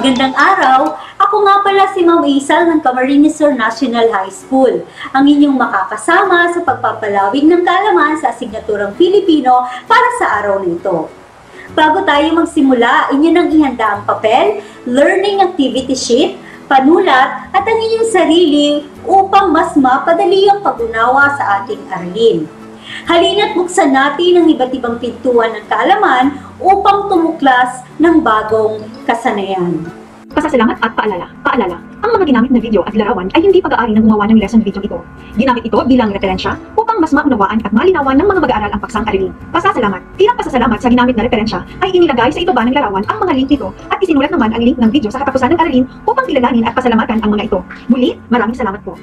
Magandang araw! Ako nga pala si Ma'am Isal ng Camarines Sur National High School, ang inyong makakasama sa pagpapalawig ng kaalaman sa asignaturang Filipino para sa araw na ito. Bago tayo magsimula, inyo nang ihanda ang papel, learning activity sheet, panulat at ang inyong sarili upang mas mapadali ang pag-unawa sa ating aralin. Halina't buksan natin ang iba't ibang pintuan ng kaalaman upang tumuklas ng bagong kasanayan. Pasasalamat at paalala. Ang mga ginamit na video at larawan ay hindi pag-aari ng gumawa ng lesson video ito. Ginamit ito bilang referensya upang mas maunawaan at malinawan ng mga mag-aaral ang paksang aralin. Pasasalamat. Bilang pasasalamat sa ginamit na referensya ay inilagay sa ibaba ng larawan ang mga link nito at isinulat naman ang link ng video sa katapusan ng aralin upang kilalanin at pasalamatan ang mga ito. Muli, maraming salamat po.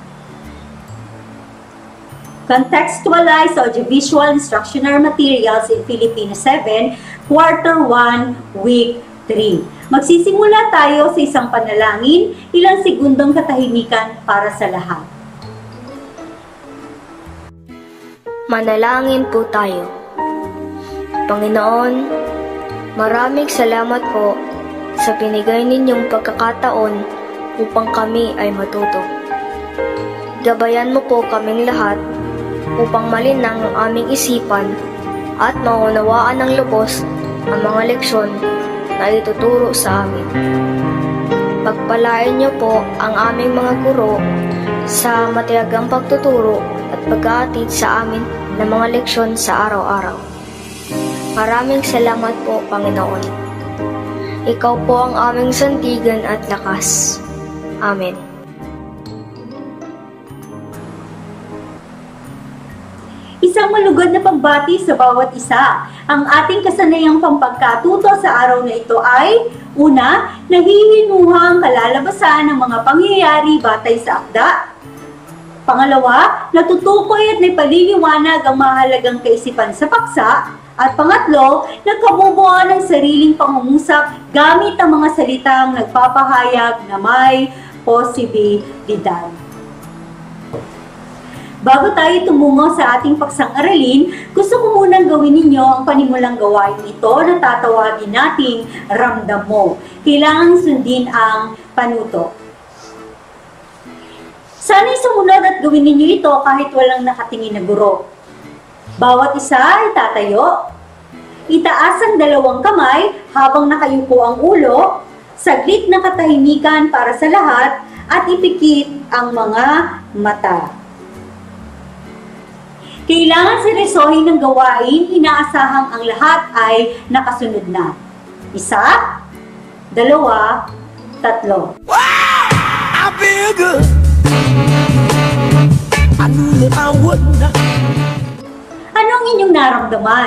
Contextualized Audiovisual Instructional Materials in Filipino 7, Quarter 1, Week 3. Magsisimula tayo sa isang panalangin, ilang segundong katahimikan para sa lahat. Manalangin po tayo. Panginoon, maraming salamat po sa binigay ninyong pagkakataon upang kami ay matuto. Gabayan mo po kaming lahat upang malinang ang aming isipan at maunawaan ng lubos ang mga leksyon na ituturo sa amin. Pagpalain niyo po ang aming mga guro sa matiyagang pagtuturo at pag-aatid sa amin ng mga leksyon sa araw-araw. Maraming salamat po, Panginoon. Ikaw po ang aming sandigan at lakas. Amen. Isang malugod na pagbati sa bawat isa. Ang ating kasanayang pampagkatuto sa araw na ito ay, una, nahihinuhang kalalabasan ng mga pangyayari batay sa akda. Pangalawa, natutukoy at naipaliliwanag ang mahalagang kaisipan sa paksa. At pangatlo, nagkabubuan ng sariling pangungusap gamit ang mga salitang nagpapahayag na may posibilidad. Bago tayo tumungo sa ating paksang aralin, gusto ko munang gawin ninyo ang panimulang gawain ito na tatawagin nating ramdam mo. Kailangan sundin ang panuto. Sana'y sumunod at gawin ninyo ito kahit walang nakatingin na guro. Bawat isa ay tatayo. Itaas ang dalawang kamay habang nakayuko ang ulo, saglit na katahimikan para sa lahat at ipikit ang mga mata. Kailangan seryosohin ng gawain, inaasahang ang lahat ay nakasunod na. 1, 2, 3. Wow! I feel good. I knew that I would not. Anong inyong naramdaman?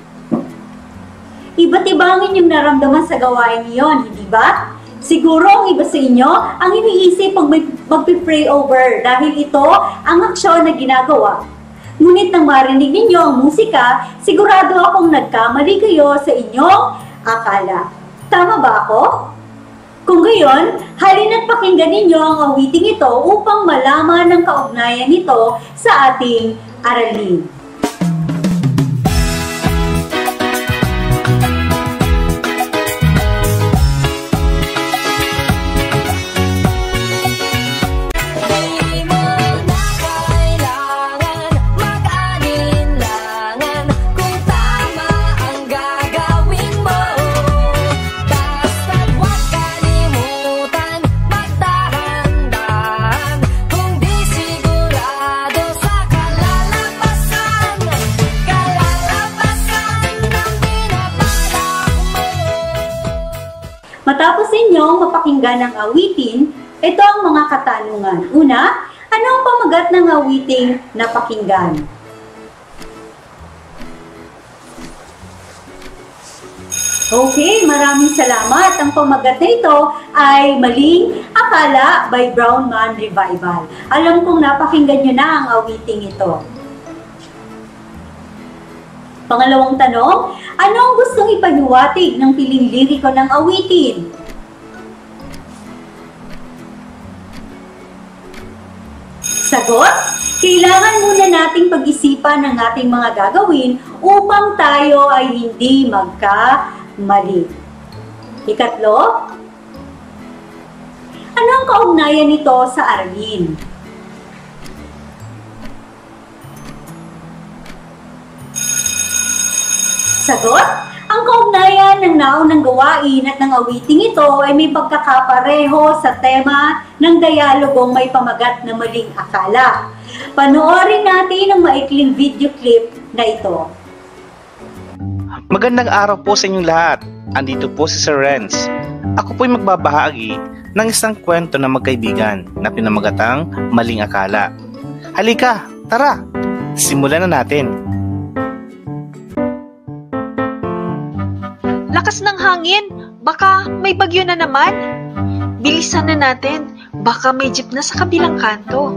Iba't iba ang inyong naramdaman sa gawain niyon, hindi ba? Siguro ang iba sa inyo ang iniisip pag mag-pray over dahil ito ang aksyon na ginagawa. Ngunit nang marinig ninyo ang musika, sigurado akong nagkamali kayo sa inyong akala. Tama ba ako? Kung gayon, halina't pakinggan ninyo ang awiting ito upang malaman ang kaugnayan nito sa ating aralin. Matapos inyong mapakinggan ang awitin, ito ang mga katanungan. Una, ano ang pamagat ng awiting napakinggan? Okay, maraming salamat. Ang pamagat na ito ay Maling Akala by Brown Man Revival. Alam kong napakinggan nyo na ang awiting ito. Pangalawang tanong, ano ang gustong ipahiwatig ng piling liriko ng awitin? Sagot, kailangan muna nating pag-isipan ang ating mga gagawin upang tayo ay hindi magkamali. Ikatlo, Anong kaugnayan nito sa aralin? Sagot? Ang kaugnayan ng naunang gawain at ng awiting ito ay may pagkakapareho sa tema ng dialogong may pamagat na maling akala. Panoorin natin ang maikling video clip na ito. Magandang araw po sa inyong lahat. Andito po si Sir Renz. Ako po'y magbabahagi ng isang kwento ng magkaibigan na pinamagatang Maling Akala. Halika, tara! Simulan na natin. Lakas ng hangin, baka may bagyo na naman. Bilisan na natin, baka may jeep na sa kabilang kanto.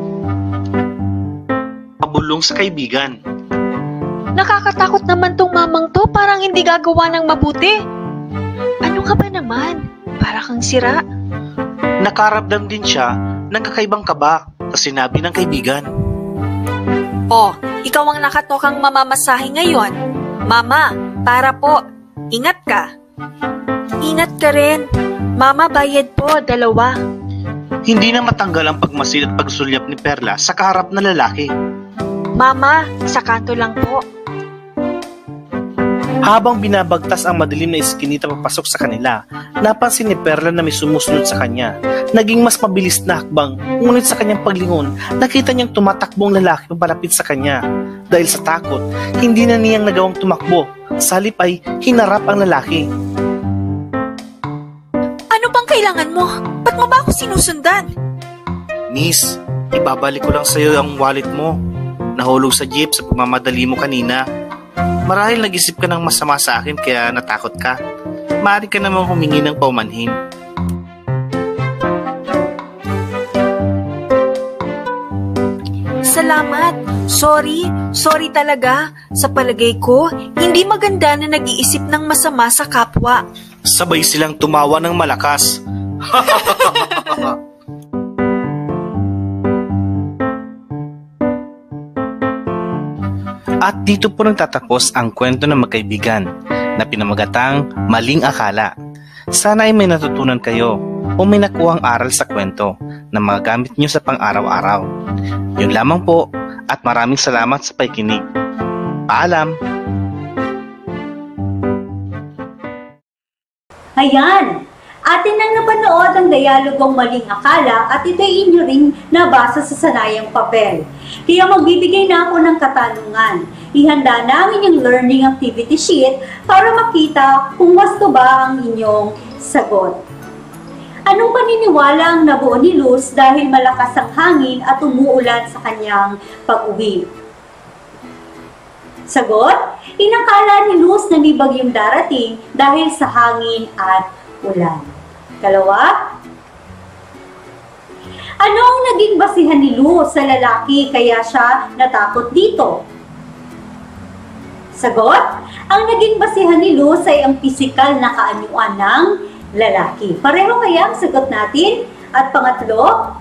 Pabulong sa kaibigan. Nakakatakot naman tong mamang to, parang hindi gagawa ng mabuti. Ano ka ba naman? Para kang sira. Nakaramdam din siya ng kakaibang kaba sa sinabi ng kaibigan. Oh, ikaw ang nakatokang mamamasahe ngayon. Mama, para po. Ingat ka. Ingat ka rin. Mama, bayad po, 2. Hindi na matanggal ang pagmasid at pagsulyap ni Perla sa kaharap na lalaki. Mama, sa kanto lang po. Habang binabagtas ang madilim na iskinita papasok sa kanila, napansin ni Perla na may sumusunod sa kanya. Naging mas mabilis na hakbang, ngunit sa kanyang paglingon, nakita niyang tumatakbong lalaki papalapit sa kanya. Dahil sa takot, hindi na niyang nagawang tumakbo. Sa halip ay hinarap ang lalaki. Ano bang kailangan mo? Ba't mo ba ako sinusundan? Miss, ibabalik ko lang sa iyo ang wallet mo. Nahulog sa jeep sa pagmamadali mo kanina. Marahil nag-isip ka ng masama sa akin kaya natakot ka. Maaari ka namang humingi ng paumanhin. Salamat. Sorry talaga. Sa palagay ko, hindi maganda na nag-iisip ng masama sa kapwa. Sabay silang tumawa ng malakas. At dito po nagtatapos ang kwento ng magkaibigan na pinamagatang Maling Akala. Sana ay may natutunan kayo o may nakuhang aral sa kwento na magagamit nyo sa pang-araw-araw. Yun lamang po at maraming salamat sa pakikinig. Paalam! Ayan! Atin nang napanood ang dialogong Maling Akala at ito'y inyo ring nabasa sa sanayang papel. Kaya magbibigay na ako ng katanungan. Ihanda namin yung learning activity sheet para makita kung wasto ba ang inyong sagot. Anong paniniwala ang nabuo ni Luz dahil malakas ang hangin at umuulan sa kanyang pag-uwi? Sagot, inakala ni Luz na may bagyong darating dahil sa hangin at ulan. Kalawa, ano ang naging basihan ni Luz sa lalaki kaya siya natakot dito? Sagot, ang naging basihan ni Luz ay ang pisikal na kaanyuan ng lalaki. Pareho kaya ang sagot natin? At pangatlo,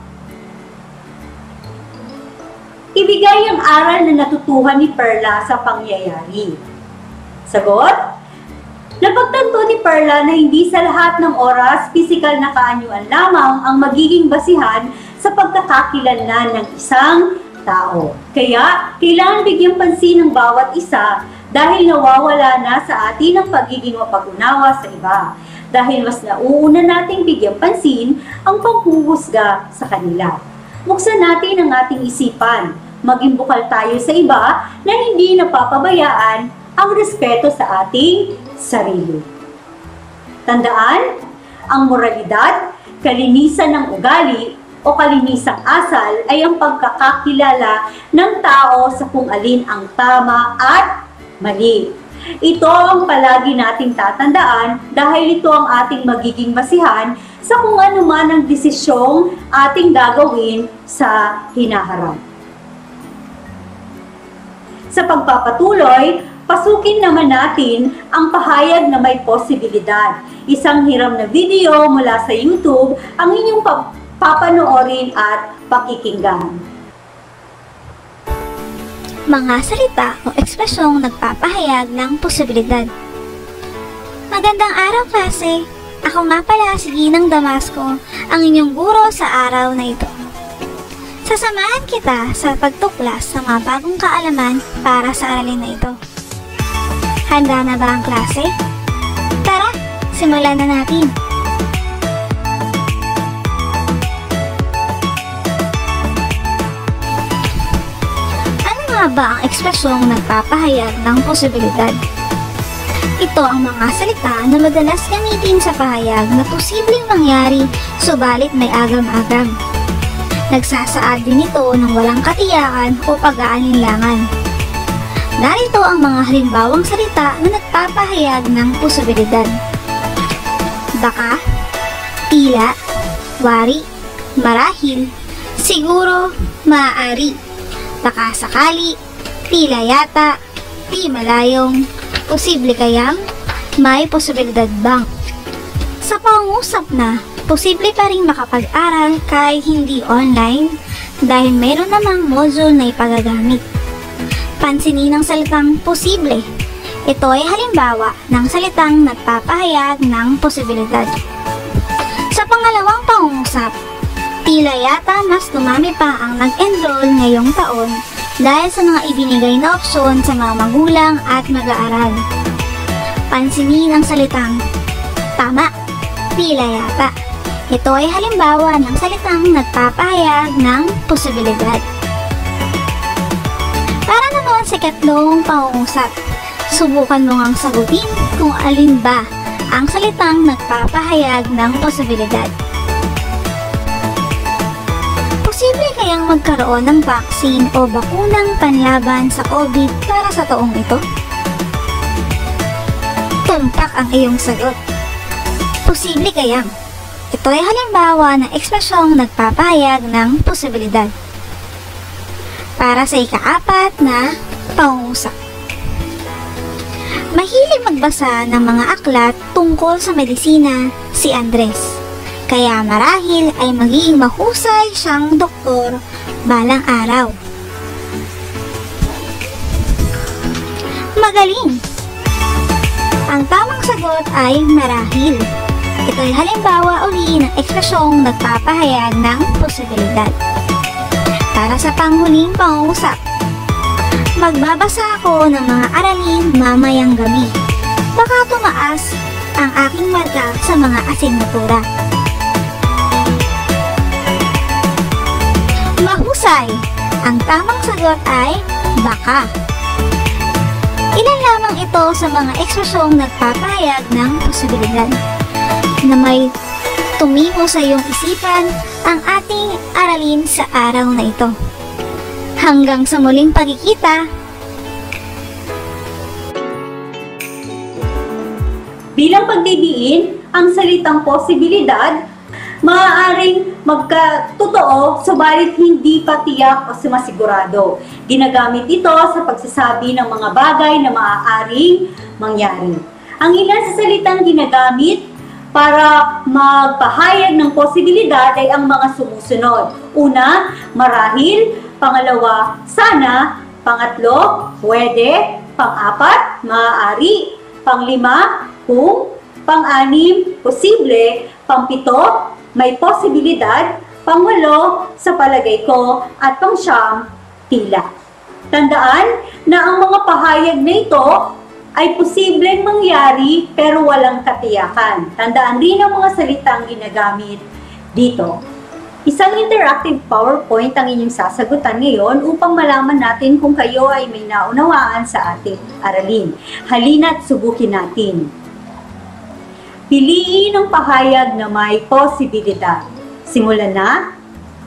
ibigay ang aral na natutuhan ni Perla sa pangyayari. Sagot, napagtanto ni Perla na hindi sa lahat ng oras pisikal na kaanyuan lamang ang magiging basihan sa pagkakakilanlan ng isang tao. Kaya, kailangan bigyang pansin ng bawat isa dahil nawawala na sa atin ang pagiging mapag-unawa sa iba. Dahil mas nauuna nating bigyang pansin ang panghuhusga sa kanila. Buksan natin ang ating isipan. Maging bukal tayo sa iba na hindi napapabayaan ang respeto sa ating sarili. Tandaan, ang moralidad, kalinisan ng ugali, o kalinisang asal ay ang pagkakakilala ng tao sa kung alin ang tama at mali. Ito ang palagi nating tatandaan dahil ito ang ating magiging basihan sa kung ano man ang desisyong ating gagawin sa hinaharap. Sa pagpapatuloy, pasukin naman natin ang pahayag na may posibilidad. Isang hiram na video mula sa YouTube ang inyong papanoorin at pakikinggan. Mga salita o ekspresyong nagpapahayag ng posibilidad. Magandang araw, klase! Ako nga pala si Ginang Damasco, ang inyong guro sa araw na ito. Sasamahan kita sa pagtuklas sa mga bagong kaalaman para sa aralin na ito. Handa na ba ang klase? Tara, simulan na natin! Ano nga ba ang ekspresyong nagpapahayag ng posibilidad? Ito ang mga salita na madalas gamitin sa pahayag na posibleng mangyari subalit may agam-agam. Nagsasaad din ito ng walang katiyakan o pag-aalinlangan. Narito ang mga halimbawang salita na nagpapahayag ng posibilidad. Baka, tila, wari, marahil, siguro, maaari, baka sakali, tila yata, di malayong, posible kayang, may posibilidad bang. Sa pangungusap na, posible pa rin makapag-aral kahit hindi online dahil meron namang module na ipagagamit. Pansinin ang salitang posible. Ito ay halimbawa ng salitang nagpapahayag ng posibilidad. Sa pangalawang pangungusap, tila yata mas dumami pa ang nag-enroll ngayong taon dahil sa mga ibinigay na opsyon sa mga magulang at mag-aaral. Pansinin ang salitang tama, tila yata. Ito ay halimbawa ng salitang nagpapahayag ng posibilidad. Para naman sa ikatlong pangungusap, subukan mo ngang sagutin kung alin ba ang salitang nagpapahayag ng posibilidad. Posible kayang magkaroon ng vaccine o bakunang panlaban sa COVID para sa taong ito? Tumpak ang iyong sagot. Posible kayang. Ito ay halimbawa ng ekspresyong nagpapahayag ng posibilidad. Para sa ika-4 na pangungusap. Mahilig magbasa ng mga aklat tungkol sa medisina si Andres. Kaya marahil ay magiging mahusay siyang doktor balang araw. Magaling! Ang tamang sagot ay marahil. Ito ay halimbawa uli ng ekspresyong nagpapahayag ng posibilidad. Para sa panghuling pangungusap, magbabasa ako ng mga aralin mamayang gabi. Baka tumaas ang aking marka sa mga asignatura. Mahusay! Ang tamang sagot ay baka. Ilan lamang ito sa mga ekspresyong nagpapahayag ng posibilidad na may tumimo sa iyong isipan ang ating aralin sa araw na ito. Hanggang sa muling pagkikita! Bilang pagdidiin, ang salitang posibilidad maaaring magkatotoo subalit hindi pa tiyak o sumasigurado. Ginagamit ito sa pagsasabi ng mga bagay na maaaring mangyari. Ang ilan sa salitang ginagamit para magpahayag ng posibilidad ay ang mga sumusunod. Una, marahil. Pangalawa, sana. Pangatlo, pwede. Pang-apat, maaari. Panglima, kung. Pang-anim, posible. Pang-pito, may posibilidad. Pang-walo, sa palagay ko. At pang-siyam, tila. Tandaan na ang mga pahayag na ito ay posibleng mangyari pero walang katiyakan. Tandaan rin ang mga salitang ginagamit dito. Isang interactive PowerPoint ang inyong sasagutan ngayon upang malaman natin kung kayo ay may naunawaan sa ating aralin. Halina't subukin natin. Piliin ang pahayag na may posibilidad. Simulan na.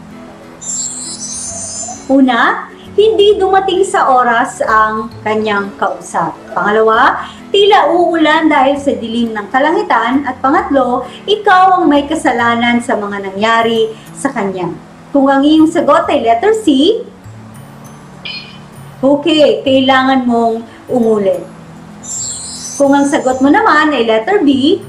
Una, hindi dumating sa oras ang kanyang kausap. Pangalawa, tila uulan dahil sa dilim ng kalangitan. At pangatlo, ikaw ang may kasalanan sa mga nangyari sa kanya. Kung ang iyong sagot ay letter C, okay, kailangan mong umulit. Kung ang sagot mo naman ay letter B,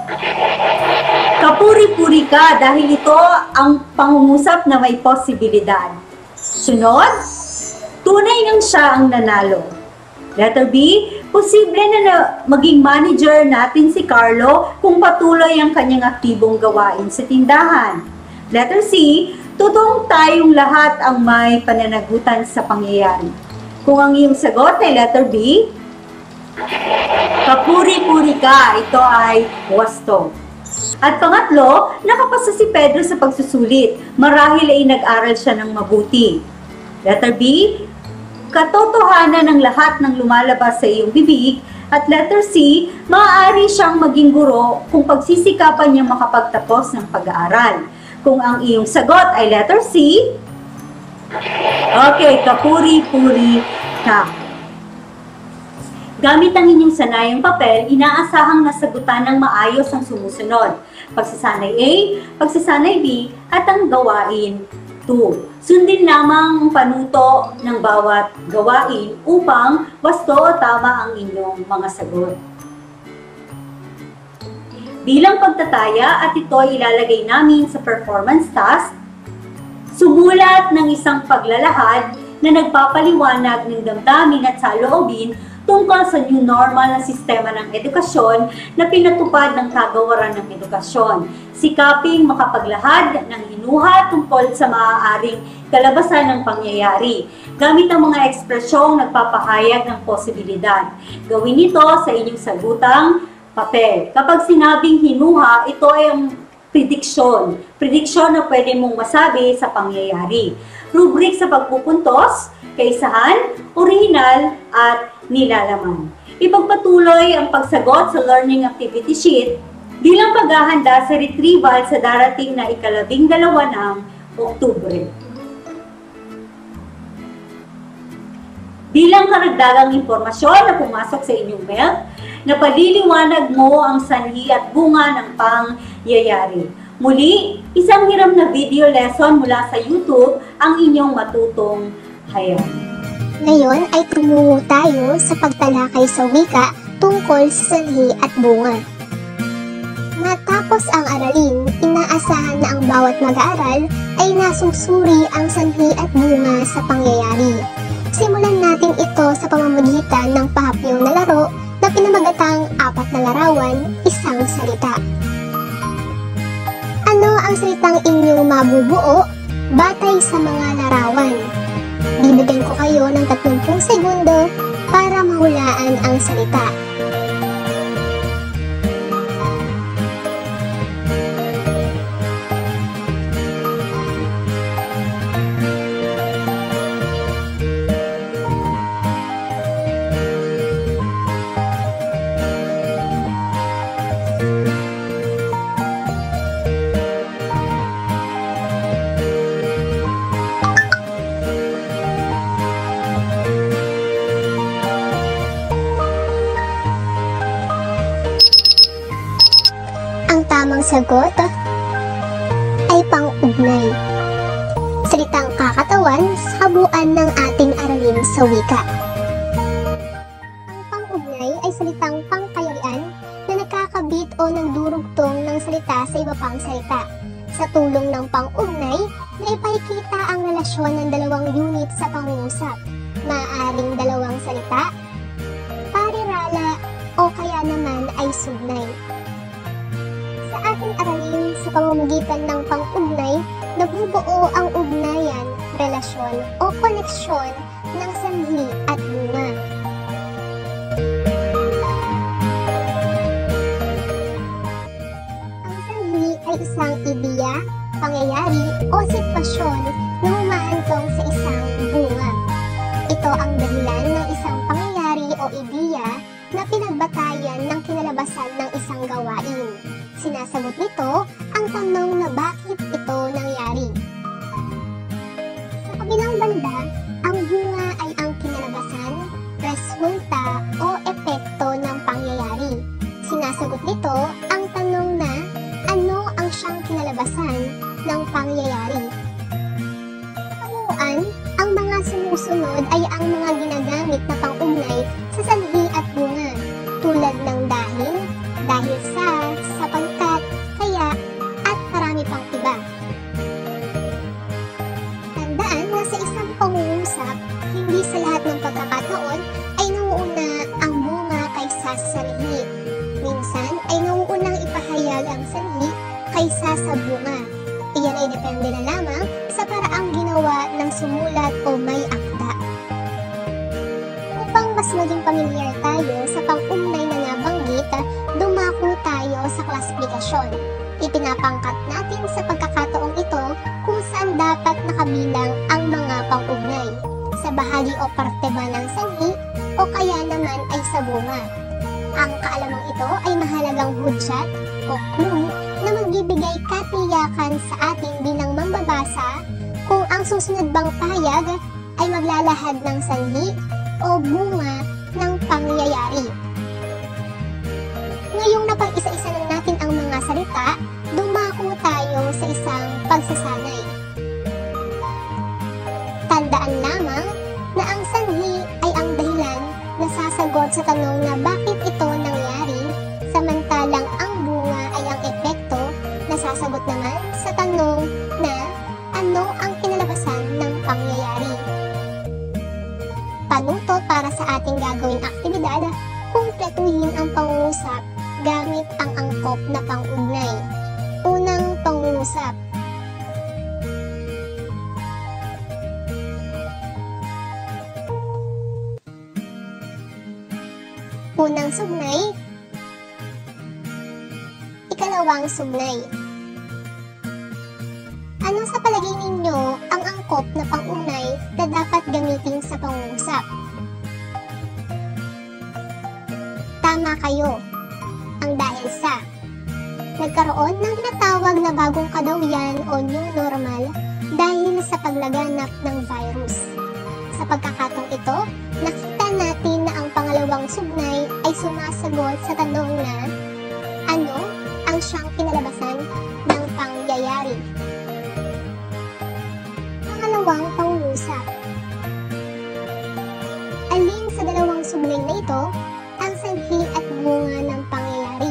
kapuri-puri ka dahil ito ang pangungusap na may posibilidad. Sunod, tunay nang siya ang nanalo. Letter B, posible na maging manager natin si Carlo kung patuloy ang kanyang aktibong gawain sa tindahan. Letter C, totoong tayong lahat ang may pananagutan sa pangyayari. Kung ang iyong sagot ay letter B, kapuri-puri ka, ito ay wasto. At pangatlo, nakapasa si Pedro sa pagsusulit. Marahil ay nag-aral siya ng mabuti. Letter B, katotohanan ng lahat ng lumalabas sa iyong bibig. At letter C, maaari siyang maging guro kung pagsisikapan niya makapagtapos ng pag-aaral. Kung ang iyong sagot ay letter C, okay, kapuri-puri ka. Gamit ang inyong sanayang papel, inaasahang nasagutan ng maayos ang sumusunod. Pagsasanay A, pagsasanay B, at ang gawain 2. Sundin lamang ang panuto ng bawat gawain upang wasto o tama ang inyong mga sagot. Bilang pagtataya at ito ay ilalagay namin sa performance task, sumulat ng isang paglalahad na nagpapaliwanag ng damdamin at saloobin tungkol sa new normal na sistema ng edukasyon na pinatupad ng kagawaran ng edukasyon. Sikaping makapaglahad ng hinuha tungkol sa maaaring kalabasan ng pangyayari, gamit ang mga ekspresyong nagpapahayag ng posibilidad. Gawin ito sa inyong sagutang papel. Kapag sinabing hinuha, ito ay ang prediksyon. Prediksyon na pwede mong masabi sa pangyayari. Rubric sa pagpupuntos, kaisahan, orihinal, at nilalaman. Ipagpatuloy ang pagsagot sa learning activity sheet bilang paghahanda sa retrieval sa darating na ika-12 ng Oktubre. Bilang karagdagang impormasyon na pumasok sa inyong mail, napaliliwanag mo ang sanhi at bunga ng pangyayari. Muli, isang hiram na video lesson mula sa YouTube ang inyong matutong hayag. Ngayon ay tumungo tayo sa pagtalakay sa wika tungkol sa sanhi at bunga. Matapos ang aralin, inaasahan na ang bawat mag-aaral ay nasusuri ang sanhi at bunga sa pangyayari. Simulan natin ito sa pamamagitan ng pahapyong na laro na pinamagatang 4 na larawan, isang salita. Ano ang salitang inyong mabubuo batay sa mga larawan? Bibigyan ko kayo ng 30 segundo para mahulaan ang salita. Tamang sagot ay pang-ugnay. Salitang kakatawan sa kabuuan ng ating aralin sa wika. Ang pang-ugnay ay salitang pangkayarian na nakakabit o nagdurugtong ng salita sa iba pang salita. Sa tulong ng pang-ugnay, naipakita ang relasyon ng dalawang unit sa pangungusap. Maaaring dalawang salita, parirala o kaya naman ay sugnay. Sa ating aralin sa pamamagitan ng pang-ugnay, nabubuo ang ugnayan, relasyon o koneksyon ng sanhi at bunga. Ang sanhi ay isang ideya, pangyayari o sitwasyon na humaantong sa isang bunga. Ito ang dahilan ng isang pangyayari o ideya na pinagbatayan ng kinalabasan ng isang gawain. Sinasagot nito ang tanong na bakit ito nangyari. Sa kabilang banda, ang bunga ay ang kinalabasan, resulta o epekto ng pangyayari. Sinasagot nito ang tanong na ano ang siyang kinalabasan ng pangyayari. Sa kabuuan, ang mga sumusunod ay ang mga ginagamit na pang-ugnay sa sanhi at bunga, tulad ng dahil sa, sapagkat, kaya, at marami pang iba. Tandaan na sa isang pangungusap, hindi sa lahat ng pagkakataon ay nanguuna kaysa sa sanhi. Minsan ay nauunang ipahayag ang sanhi kaysa sa bunga. Iyan ay depende na lamang sa paraang ginawa ng sumulat o may akda. Upang mas maging pamilyar tayo sa pang-ugnay na nabanggit, dumako tayo sa klasifikasyon. Ipinapangkat natin sa pagkakataong ito kung saan dapat nakabilang ang mga pang-ugnay, sa bahagi o parte ba ng sanhi o kaya naman ay sa bunga. Ang kaalamang ito ay mahalagang hudyat o clue na magbibigay katiyakan sa atin bilang mambabasa kung ang susunod bang pahayag ay maglalahad ng sanhi o bunga ng pangyayari. Ngayong napag-isa-isa na natin ang mga salita, dumako tayo sa isang pagsasanay. Tandaan lamang na ang sanhi ay ang dahilan na sasagot sa tanong na bakit ito nangyari, samantalang ang bunga ay ang epekto na sasagot naman sa tanong na ano ang kinalabasan ng pangyayari. Panuto para sa ating gagawing aktibidad, kumpletuhin ang pangungusap gamit ang angkop na pang-ugnay. Unang pangungusap. Unang sugnay. Ikalawang sugnay. Ano sa palagay ninyo ang angkop na pang-ugnay na dapat gamitin sa pangungusap? Tama kayo. Ang dahil sa nagkaroon ng tinatawag na bagong kadawian o new normal dahil sa paglaganap ng virus. Sa pagkakataong ito, nakita natin na ang pangalawang sugnay ay sumasagot sa tanong na ano ang siyang kinalabasan ng pangyayari. Pangalawang pangungusap. Alin sa dalawang sugnay na ito ang sanhi at bunga ng pangyayari?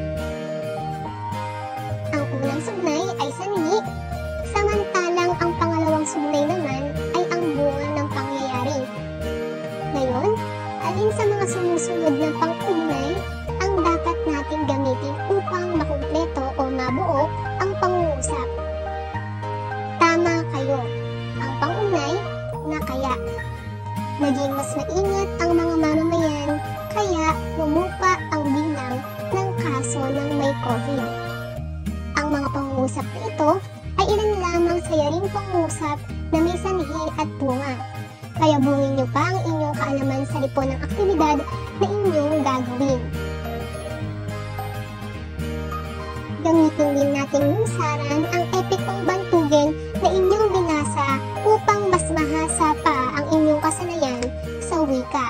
Ang unang sugnay ay sanhi, samantalang ang pangalawang sugnay naman ay ang bunga ng pangyayari. Ngayon, alin sa mga sumusunod na pang-ugnay ang dapat natin gamitin upang makumpleto o mabuo ang pangungusap? Tama kayo. Ang pang-ugnay na kaya. Naging mas maingat ang mga mamamayan kaya bumupa ang bilang ng kaso ng may COVID. Ang mga pangungusap na ito ay ilan lamang sa yaring pangungusap na may sanhi at bunga. Kaya buuin niyo pa ang inyong kaalaman sa lipon ng aktibidad na inyong gagawin. Gamitin din natin minsaran ang epikong bantugin na inyong binasa upang mas mahasa pa ang inyong kasanayan sa wika.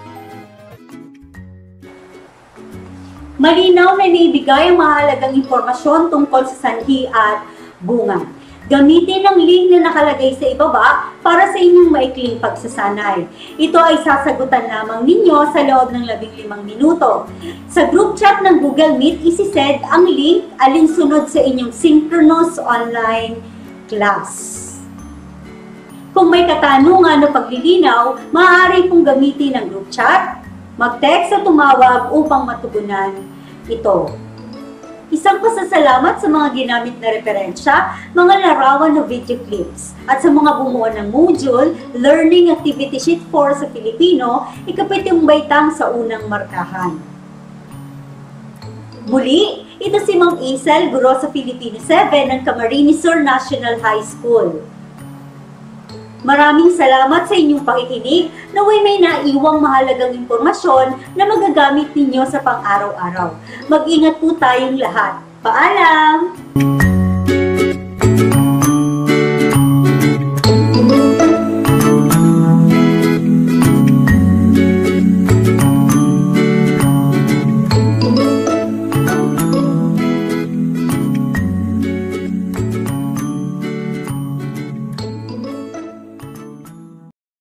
Malinaw na naibigay ang mahalagang impormasyon tungkol sa sanhi at bunga. Gamitin ang link na nakalagay sa ibaba para sa inyong maikling pagsasanay. Ito ay sasagutan lamang ninyo sa loob ng 15 minuto. Sa group chat ng Google Meet, isisend ang link alinsunod sa inyong synchronous online class. Kung may katanungan o paglilinaw, maaari pong gamitin ang group chat, mag-text o tumawag upang matugunan ito. Isang pasasalamat sa mga ginamit na referensya, mga larawan o video clips, at sa mga bumuo ng module, Learning Activity Sheet 4 sa Filipino, ikapitong baitang sa unang markahan. Muli, ito si Ma'am Isel, guro sa Filipino 7 ng Camarines Sur National High School. Maraming salamat sa inyong pakikinig, naway may naiwang mahalagang impormasyon na magagamit ninyo sa pang-araw-araw. Mag-ingat po tayong lahat. Paalam!